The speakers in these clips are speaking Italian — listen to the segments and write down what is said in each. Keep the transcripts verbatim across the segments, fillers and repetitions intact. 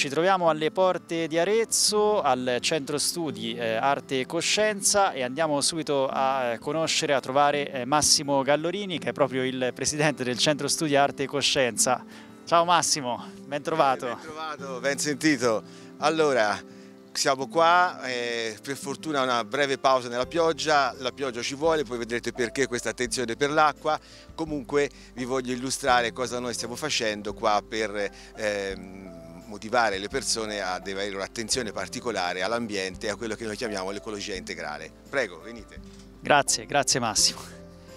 ci troviamo alle porte di Arezzo, al Centro Studi eh, Arte e Coscienza, e andiamo subito a conoscere, a trovare eh, Massimo Gallorini, che è proprio il presidente del Centro Studi Arte e Coscienza. Ciao Massimo, ben trovato. Eh, ben trovato, ben sentito. Allora, siamo qua, eh, per fortuna una breve pausa nella pioggia, la pioggia ci vuole, poi vedrete perché questa attenzione per l'acqua. Comunque vi voglio illustrare cosa noi stiamo facendo qua per ehm, motivare le persone ad avere un'attenzione particolare all'ambiente e a quello che noi chiamiamo l'ecologia integrale. Prego, venite. Grazie, grazie Massimo.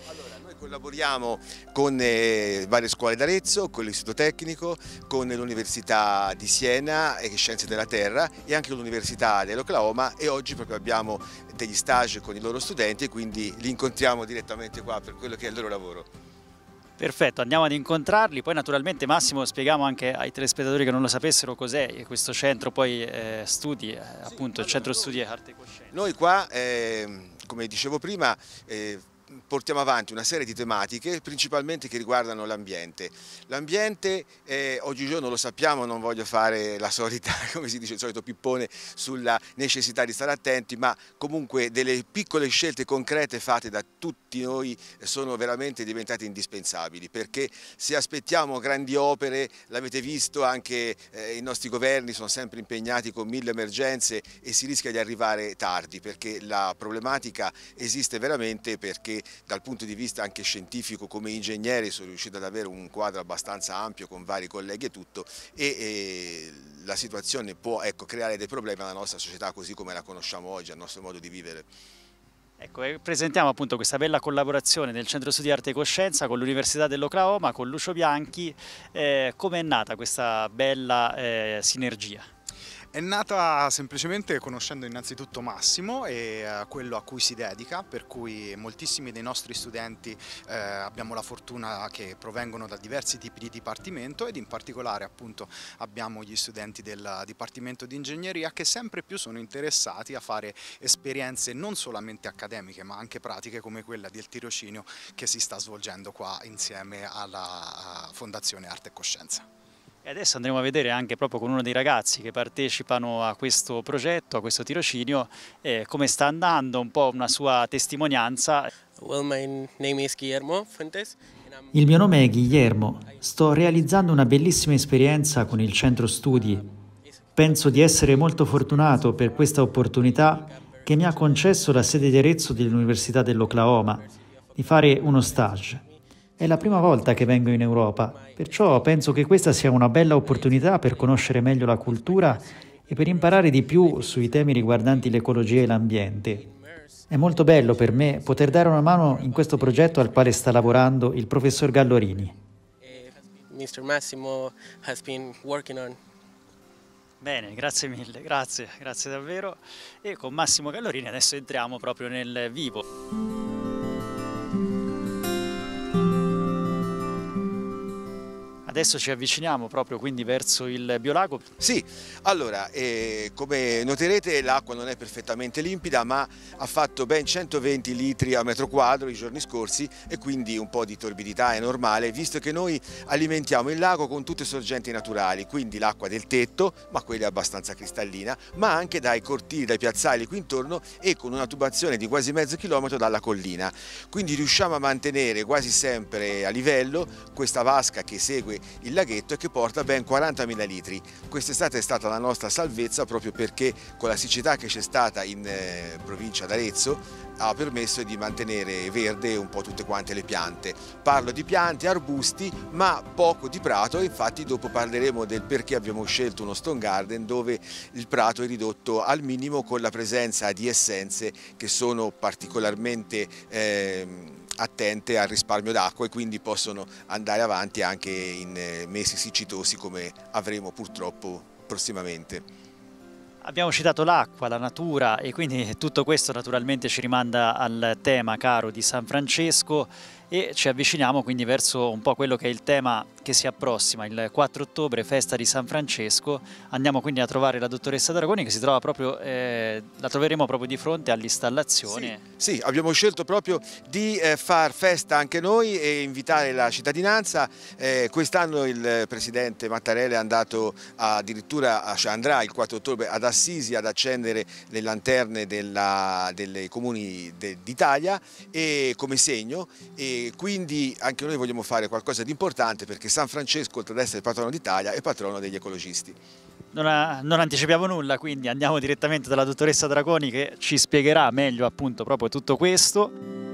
Collaboriamo con eh, varie scuole d'Arezzo, con l'Istituto Tecnico, con l'Università di Siena e Scienze della Terra e anche l'Università dell'Oklahoma, e oggi proprio abbiamo degli stage con i loro studenti e quindi li incontriamo direttamente qua per quello che è il loro lavoro. Perfetto, andiamo ad incontrarli. Poi naturalmente Massimo spieghiamo anche ai telespettatori che non lo sapessero cos'è questo centro poi eh, studi, eh, appunto il Centro Studi Arte e Coscienza. Noi qua, eh, come dicevo prima, eh, portiamo avanti una serie di tematiche principalmente che riguardano l'ambiente. L'ambiente eh, oggigiorno lo sappiamo, non voglio fare la solita, come si dice, il solito pippone sulla necessità di stare attenti, ma comunque delle piccole scelte concrete fatte da tutti noi sono veramente diventate indispensabili, perché se aspettiamo grandi opere, l'avete visto, anche eh, i nostri governi sono sempre impegnati con mille emergenze e si rischia di arrivare tardi, perché la problematica esiste veramente, perché dal punto di vista anche scientifico come ingegneri sono riuscito ad avere un quadro abbastanza ampio con vari colleghi e tutto, e, e la situazione può, ecco, creare dei problemi alla nostra società così come la conosciamo oggi, al nostro modo di vivere. Ecco, presentiamo appunto questa bella collaborazione del Centro Studi Arte e Coscienza con l'Università dell'Oklahoma, con Lucio Bianchi. Eh, come è nata questa bella eh, sinergia? È nata semplicemente conoscendo innanzitutto Massimo e uh, quello a cui si dedica, per cui moltissimi dei nostri studenti eh, abbiamo la fortuna che provengono da diversi tipi di dipartimento, ed in particolare appunto abbiamo gli studenti del Dipartimento di Ingegneria che sempre più sono interessati a fare esperienze non solamente accademiche ma anche pratiche, come quella del tirocinio che si sta svolgendo qua insieme alla Fondazione Arte e Coscienza. E adesso andremo a vedere anche proprio con uno dei ragazzi che partecipano a questo progetto, a questo tirocinio, eh, come sta andando, un po' una sua testimonianza. Well, my name is Guillermo Fuentes. Il mio nome è Guillermo. Sto realizzando una bellissima esperienza con il Centro Studi. Penso di essere molto fortunato per questa opportunità che mi ha concesso la sede di Arezzo dell'Università dell'Oklahoma di fare uno stage. È la prima volta che vengo in Europa, perciò penso che questa sia una bella opportunità per conoscere meglio la cultura e per imparare di più sui temi riguardanti l'ecologia e l'ambiente. È molto bello per me poter dare una mano in questo progetto al quale sta lavorando il professor Gallorini. mister Massimo has been working on. Bene, grazie mille, grazie, grazie davvero. E con Massimo Gallorini adesso entriamo proprio nel vivo. Adesso ci avviciniamo proprio quindi verso il biolago. Sì, allora, eh, come noterete l'acqua non è perfettamente limpida, ma ha fatto ben centoventi litri a metro quadro i giorni scorsi, e quindi un po' di torbidità è normale, visto che noi alimentiamo il lago con tutte sorgenti naturali, quindi l'acqua del tetto, ma quella è abbastanza cristallina, ma anche dai cortili, dai piazzali qui intorno, e con una tubazione di quasi mezzo chilometro dalla collina. Quindi riusciamo a mantenere quasi sempre a livello questa vasca che segue il laghetto e che porta ben quarantamila litri. Quest'estate è stata la nostra salvezza, proprio perché con la siccità che c'è stata in eh, provincia d'Arezzo ha permesso di mantenere verde un po' tutte quante le piante. Parlo di piante, arbusti, ma poco di prato, e infatti dopo parleremo del perché abbiamo scelto uno stone garden dove il prato è ridotto al minimo, con la presenza di essenze che sono particolarmente eh, attente al risparmio d'acqua, e quindi possono andare avanti anche in mesi siccitosi come avremo purtroppo prossimamente. Abbiamo citato l'acqua, la natura, e quindi tutto questo naturalmente ci rimanda al tema caro di San Francesco. e ci avviciniamo quindi verso un po' quello che è il tema che si approssima, il quattro ottobre, festa di San Francesco. Andiamo quindi a trovare la dottoressa Dragoni che si trova proprio, eh, la troveremo proprio di fronte all'installazione. Sì, sì, abbiamo scelto proprio di eh, far festa anche noi e invitare la cittadinanza. Eh, quest'anno il presidente Mattarella è andato addirittura, cioè andrà il quattro ottobre ad Assisi ad accendere le lanterne della, delle comuni d'Italia e come segno, e quindi anche noi vogliamo fare qualcosa di importante perché San Francesco, oltre ad essere patrono d'Italia, è patrono degli ecologisti. Non, ha, non anticipiamo nulla, quindi andiamo direttamente dalla dottoressa Dragoni che ci spiegherà meglio appunto proprio tutto questo.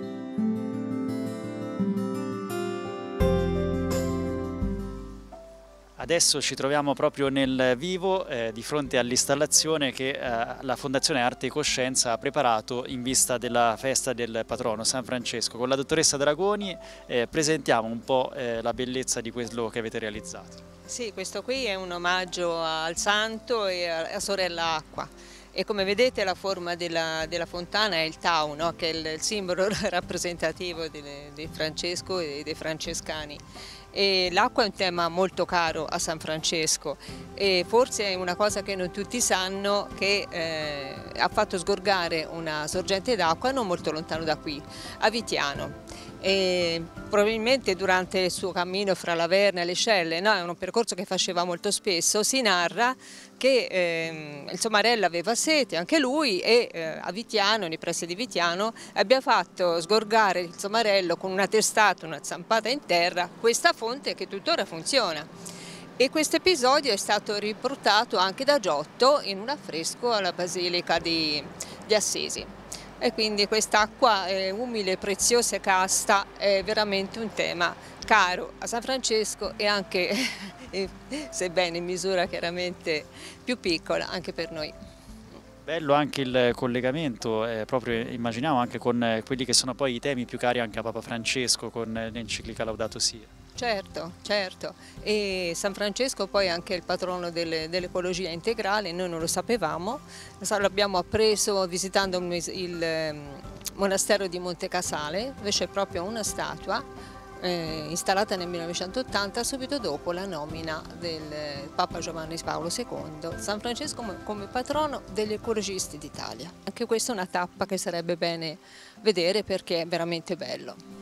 Adesso ci troviamo proprio nel vivo, eh, di fronte all'installazione che eh, la Fondazione Arte e Coscienza ha preparato in vista della festa del patrono San Francesco. Con la dottoressa Dragoni eh, presentiamo un po' eh, la bellezza di quello che avete realizzato. Sì, questo qui è un omaggio al santo e a sorella acqua. E come vedete la forma della, della fontana è il tau, no? Che è il, il simbolo rappresentativo di, di Francesco e dei francescani. L'acqua è un tema molto caro a San Francesco e forse è una cosa che non tutti sanno, che eh, ha fatto sgorgare una sorgente d'acqua non molto lontano da qui, a Vitiano. E probabilmente durante il suo cammino fra Laverne e le Scelle, no, è un percorso che faceva molto spesso, si narra che eh, il Somarello aveva sete, anche lui, e eh, a Vitiano, nei pressi di Vitiano, abbia fatto sgorgare il Somarello con una testata, una zampata in terra, questa fonte che tuttora funziona. E questo episodio è stato riportato anche da Giotto in un affresco alla Basilica di, di Assisi. E quindi quest'acqua umile, preziosa e casta è veramente un tema caro a San Francesco e anche, sebbene in misura chiaramente più piccola, anche per noi. Bello anche il collegamento, eh, proprio immaginiamo anche con eh, quelli che sono poi i temi più cari anche a Papa Francesco con eh, l'enciclica Laudato Si'. Certo, certo. E San Francesco poi è anche il patrono dell'ecologia integrale, noi non lo sapevamo, l'abbiamo appreso visitando il monastero di Monte Casale, dove c'è proprio una statua eh, installata nel millenovecentottanta, subito dopo la nomina del Papa Giovanni Paolo secondo, San Francesco come, come patrono degli ecologisti d'Italia. Anche questa è una tappa che sarebbe bene vedere perché è veramente bello.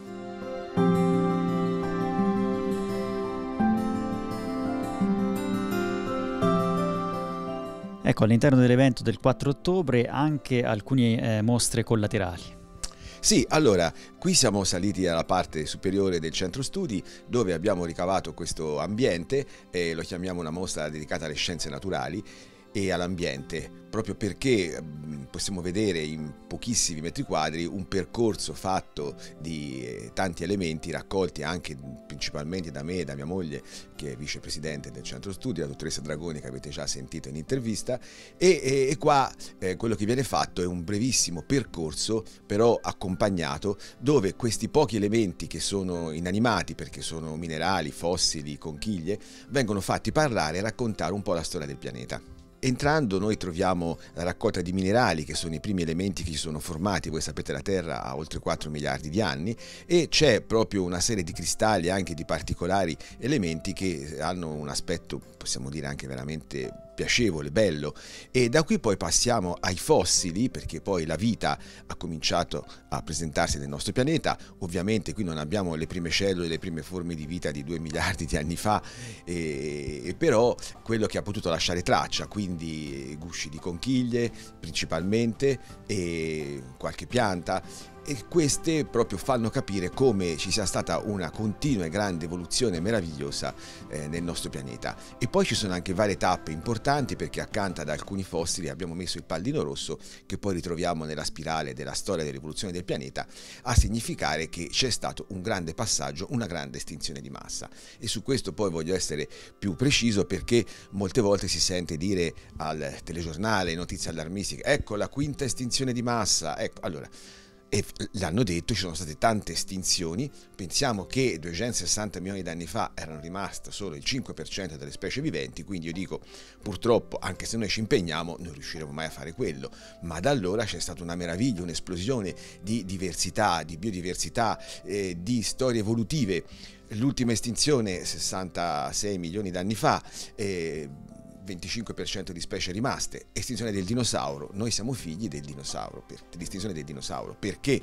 Ecco, all'interno dell'evento del quattro ottobre anche alcune eh, mostre collaterali. Sì, allora, qui siamo saliti alla parte superiore del centro studi dove abbiamo ricavato questo ambiente, eh, lo chiamiamo una mostra dedicata alle scienze naturali e all'ambiente, proprio perché possiamo vedere in pochissimi metri quadri un percorso fatto di eh, tanti elementi raccolti anche principalmente da me e da mia moglie, che è vicepresidente del centro studi, la dottoressa Dragoni, che avete già sentito in intervista, e, e, e qua eh, quello che viene fatto è un brevissimo percorso però accompagnato, dove questi pochi elementi che sono inanimati perché sono minerali, fossili, conchiglie, vengono fatti parlare e raccontare un po' la storia del pianeta. Entrando noi troviamo la raccolta di minerali, che sono i primi elementi che si sono formati. Voi sapete, la Terra ha oltre quattro miliardi di anni, e c'è proprio una serie di cristalli e anche di particolari elementi che hanno un aspetto, possiamo dire, anche veramente piacevole, bello. E da qui poi passiamo ai fossili, perché poi la vita ha cominciato a presentarsi nel nostro pianeta. Ovviamente qui non abbiamo le prime cellule, le prime forme di vita di due miliardi di anni fa, e, e però quello che ha potuto lasciare traccia, quindi gusci di conchiglie principalmente e qualche pianta, e queste proprio fanno capire come ci sia stata una continua e grande evoluzione meravigliosa eh, nel nostro pianeta. E poi ci sono anche varie tappe importanti, perché accanto ad alcuni fossili abbiamo messo il pallino rosso, che poi ritroviamo nella spirale della storia dell'evoluzione del pianeta, a significare che c'è stato un grande passaggio, una grande estinzione di massa. E su questo poi voglio essere più preciso, perché molte volte si sente dire al telegiornale, notizie allarmistiche, ecco la quinta estinzione di massa. Ecco, allora, e l'hanno detto, ci sono state tante estinzioni. Pensiamo che duecentosessanta milioni di anni fa erano rimaste solo il cinque per cento delle specie viventi, quindi io dico purtroppo anche se noi ci impegniamo non riusciremo mai a fare quello, ma da allora c'è stata una meraviglia, un'esplosione di diversità, di biodiversità, eh, di storie evolutive. L'ultima estinzione sessantasei milioni di anni fa, eh, venticinque per cento di specie rimaste, estinzione del dinosauro. Noi siamo figli del dinosauro, per, dell'estinzione del dinosauro, perché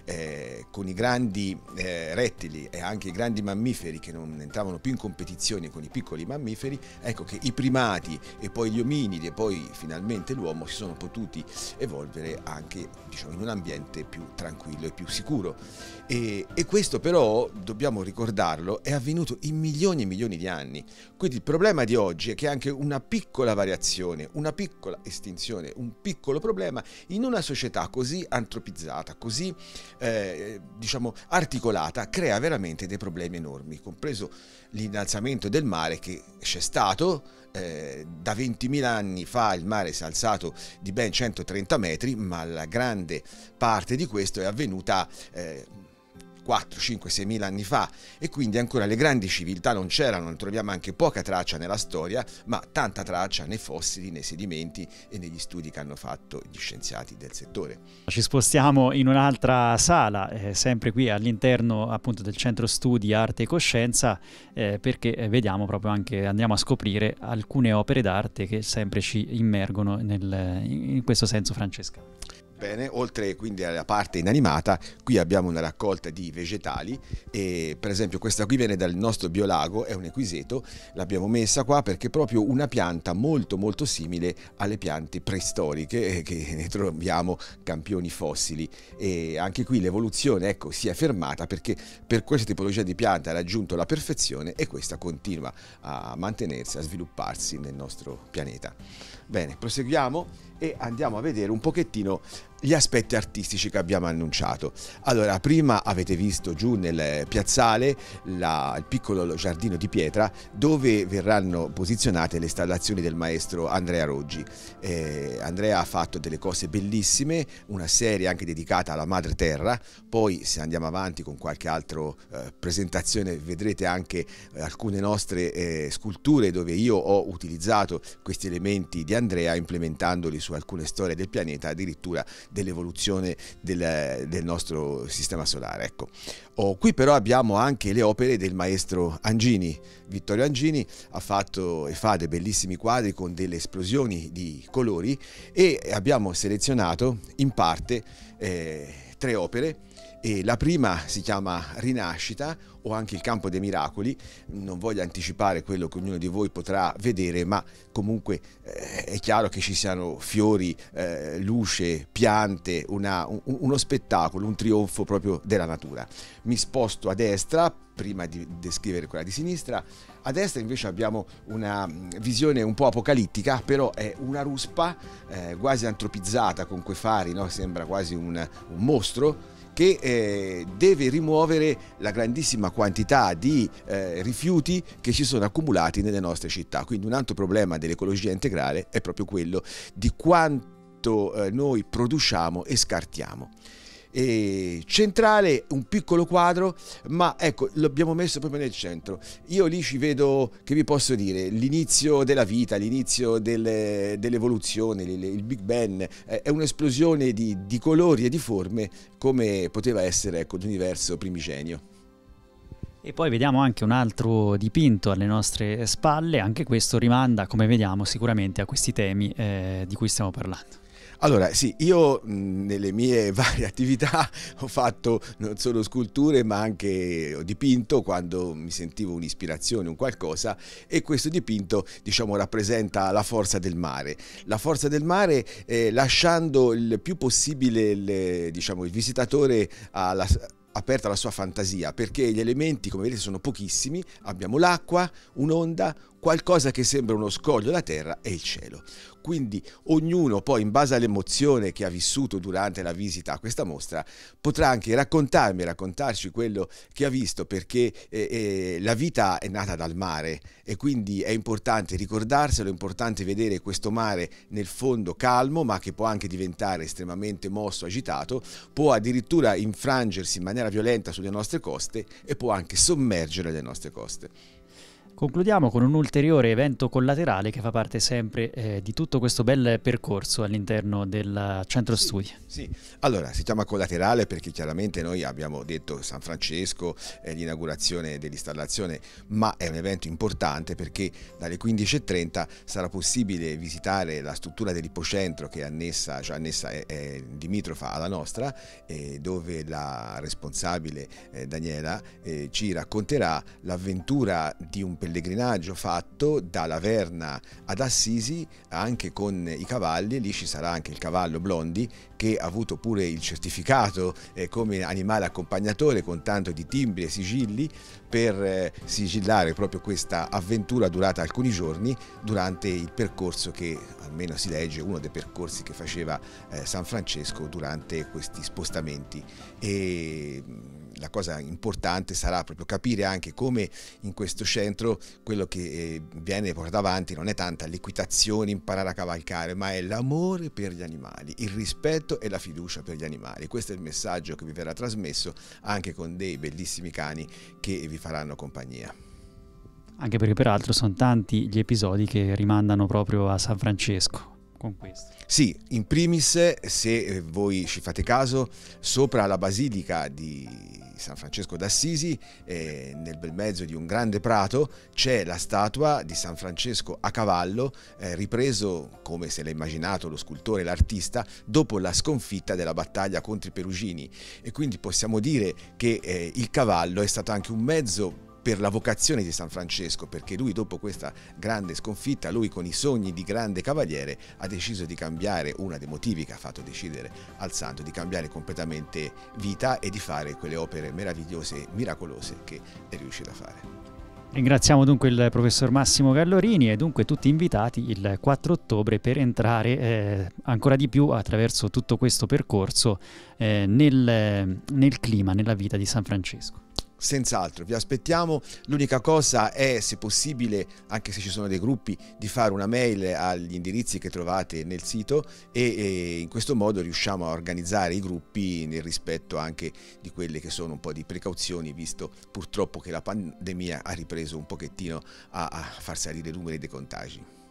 eh, con i grandi eh, rettili e anche i grandi mammiferi che non entravano più in competizione con i piccoli mammiferi, ecco che i primati e poi gli ominidi e poi finalmente l'uomo si sono potuti evolvere anche, diciamo, in un ambiente più tranquillo e più sicuro. E, e questo però, dobbiamo ricordarlo, è avvenuto in milioni e milioni di anni. Quindi il problema di oggi è che anche una piccola variazione, una piccola estinzione, un piccolo problema in una società così antropizzata, così eh, diciamo articolata, crea veramente dei problemi enormi, compreso l'innalzamento del mare che c'è stato. Eh, da ventimila anni fa il mare si è alzato di ben centotrenta metri, ma la grande parte di questo è avvenuta eh, quattro, cinque, seimila anni fa, e quindi ancora le grandi civiltà non c'erano, ne troviamo anche poca traccia nella storia, ma tanta traccia nei fossili, nei sedimenti e negli studi che hanno fatto gli scienziati del settore. Ci spostiamo in un'altra sala, eh, sempre qui all'interno appunto del Centro Studi Arte e Coscienza, eh, perché eh, vediamo proprio anche, andiamo a scoprire alcune opere d'arte che sempre ci immergono nel, in questo senso, Francesca. Bene, oltre quindi alla parte inanimata, qui abbiamo una raccolta di vegetali e per esempio questa qui viene dal nostro biolago, è un equiseto, l'abbiamo messa qua perché è proprio una pianta molto molto simile alle piante preistoriche, che ne troviamo campioni fossili, e anche qui l'evoluzione, ecco, si è fermata perché per questa tipologia di pianta ha raggiunto la perfezione e questa continua a mantenersi, a svilupparsi nel nostro pianeta. Bene, proseguiamo e andiamo a vedere un pochettino gli aspetti artistici che abbiamo annunciato. Allora, prima avete visto giù nel piazzale la, il piccolo giardino di pietra dove verranno posizionate le installazioni del maestro Andrea Roggi. Eh, Andrea ha fatto delle cose bellissime, una serie anche dedicata alla madre terra. Poi se andiamo avanti con qualche altra eh, presentazione vedrete anche eh, alcune nostre eh, sculture dove io ho utilizzato questi elementi di Andrea implementandoli su alcune storie del pianeta, addirittura dell'evoluzione del, del nostro sistema solare. Ecco. Oh, qui però abbiamo anche le opere del maestro Angini. Vittorio Angini ha fatto e fa dei bellissimi quadri con delle esplosioni di colori e abbiamo selezionato in parte eh, tre opere. E la prima si chiama Rinascita o anche il Campo dei Miracoli. Non voglio anticipare quello che ognuno di voi potrà vedere, ma comunque eh, è chiaro che ci siano fiori, eh, luce, piante, una, un, uno spettacolo, un trionfo proprio della natura. Mi sposto a destra prima di descrivere quella di sinistra. A destra invece abbiamo una visione un po' apocalittica, però è una ruspa eh, quasi antropizzata con quei fari, no? Sembra quasi un, un mostro che eh, deve rimuovere la grandissima quantità di eh, rifiuti che ci sono accumulati nelle nostre città. Quindi un altro problema dell'ecologia integrale è proprio quello di quanto eh, noi produciamo e scartiamo. E centrale un piccolo quadro, ma ecco, l'abbiamo messo proprio nel centro. Io lì ci vedo, che vi posso dire, l'inizio della vita, l'inizio delle, dell'evoluzione, il Big Bang, è un'esplosione di, di colori e di forme come poteva essere, ecco, l'universo primigenio. E poi vediamo anche un altro dipinto alle nostre spalle, anche questo rimanda, come vediamo, sicuramente a questi temi eh, di cui stiamo parlando. Allora sì, io mh, nelle mie varie attività ho fatto non solo sculture ma anche ho dipinto quando mi sentivo un'ispirazione, un qualcosa, e questo dipinto, diciamo, rappresenta la forza del mare. La forza del mare eh, lasciando il più possibile il, diciamo, il visitatore alla aperta la sua fantasia, perché gli elementi, come vedete, sono pochissimi. Abbiamo l'acqua, un'onda, qualcosa che sembra uno scoglio, la terra e il cielo. Quindi ognuno poi, in base all'emozione che ha vissuto durante la visita a questa mostra, potrà anche raccontarmi, raccontarci quello che ha visto, perché eh, eh, la vita è nata dal mare e quindi è importante ricordarselo, è importante vedere questo mare nel fondo calmo, ma che può anche diventare estremamente mosso, agitato, può addirittura infrangersi in maniera violenta sulle nostre coste e può anche sommergere le nostre coste. Concludiamo con un ulteriore evento collaterale che fa parte sempre eh, di tutto questo bel percorso all'interno del centro sì, studi. Sì, allora si chiama collaterale perché chiaramente noi abbiamo detto San Francesco, eh, l'inaugurazione dell'installazione, ma è un evento importante perché dalle quindici e trenta sarà possibile visitare la struttura dell'ipocentro che è annessa, cioè annessa è, è limitrofa alla nostra, eh, dove la responsabile eh, Daniela eh, ci racconterà l'avventura di un pellegrinaggio fatto da Laverna ad Assisi anche con i cavalli. Lì ci sarà anche il cavallo Blondi che ha avuto pure il certificato eh, come animale accompagnatore con tanto di timbri e sigilli per eh, sigillare proprio questa avventura durata alcuni giorni durante il percorso che, almeno si legge, uno dei percorsi che faceva eh, San Francesco durante questi spostamenti. E la cosa importante sarà proprio capire anche come in questo centro quello che viene portato avanti non è tanta l'equitazione, imparare a cavalcare, ma è l'amore per gli animali, il rispetto e la fiducia per gli animali. Questo è il messaggio che vi verrà trasmesso anche con dei bellissimi cani che vi faranno compagnia. Anche perché peraltro sono tanti gli episodi che rimandano proprio a San Francesco. Con questo. Sì, in primis, se voi ci fate caso, sopra la basilica di San Francesco d'Assisi, eh, nel bel mezzo di un grande prato, c'è la statua di San Francesco a cavallo, eh, ripreso come se l'ha immaginato lo scultore e l'artista dopo la sconfitta della battaglia contro i Perugini, e quindi possiamo dire che eh, il cavallo è stato anche un mezzo per la vocazione di San Francesco, perché lui dopo questa grande sconfitta, lui con i sogni di grande cavaliere ha deciso di cambiare, uno dei motivi che ha fatto decidere al santo di cambiare completamente vita e di fare quelle opere meravigliose, miracolose che è riuscito a fare. Ringraziamo dunque il professor Massimo Gallorini e dunque tutti invitati il quattro ottobre per entrare eh, ancora di più attraverso tutto questo percorso eh, nel, nel clima, nella vita di San Francesco. Senz'altro, vi aspettiamo. L'unica cosa è, se possibile, anche se ci sono dei gruppi, di fare una mail agli indirizzi che trovate nel sito e, e in questo modo riusciamo a organizzare i gruppi nel rispetto anche di quelle che sono un po' di precauzioni, visto purtroppo che la pandemia ha ripreso un pochettino a, a far salire i numeri dei contagi.